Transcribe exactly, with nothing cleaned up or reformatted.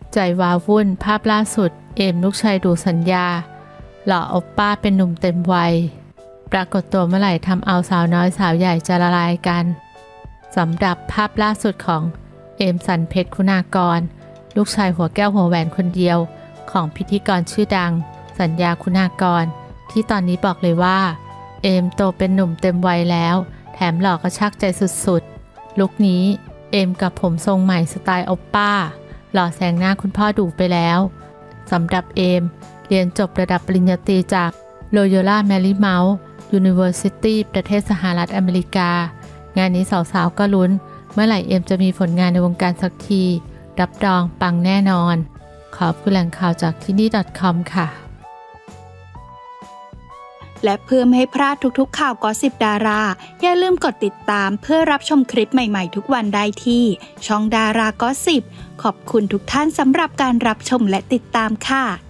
ใจวาวุ่นภาพล่าสุดเอมลูกชายดูสัญญาหล่อโอปป้าเป็นหนุ่มเต็มวัยปรากฏตัวเมื่อไหร่ทำเอาสาวน้อยสาวใหญ่จะละลายกันสำหรับภาพล่าสุดของเอมสันเพชรคุณากรลูกชายหัวแก้วหัวแหวนคนเดียวของพิธีกรชื่อดังสัญญาคุณากรที่ตอนนี้บอกเลยว่าเอมโตเป็นหนุ่มเต็มวัยแล้วแถมหล่อกระชากใจสุดๆลุคนี้เอมกับผมทรงใหม่สไตล์โอปป้าหล่อแซงหน้าคุณพ่อดูไปแล้วสำหรับเอมเรียนจบระดับปริญญาตรีจาก Loyola Marymount University ประเทศสหรัฐอเมริกางานนี้สาวๆก็ลุ้นเมื่อไหร่เอมจะมีผลงานในวงการสักทีรับรองปังแน่นอนขอบคุณแหล่งข่าวจากที่นี่ .com ค่ะและเพื่อไม่ให้พลาดทุกๆข่าวกอสซิปดาราอย่าลืมกดติดตามเพื่อรับชมคลิปใหม่ๆทุกวันได้ที่ช่องดารากอสซิปขอบคุณทุกท่านสำหรับการรับชมและติดตามค่ะ